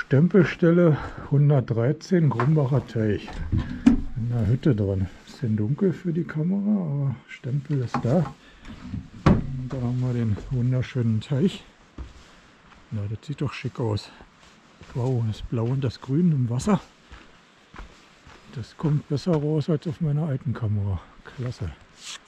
Stempelstelle 113 Grumbacher Teich. In der Hütte drin. Bisschen dunkel für die Kamera, aber Stempel ist da. Und da haben wir den wunderschönen Teich. Na, das sieht doch schick aus. Wow, das Blau und das Grün im Wasser. Das kommt besser raus als auf meiner alten Kamera. Klasse.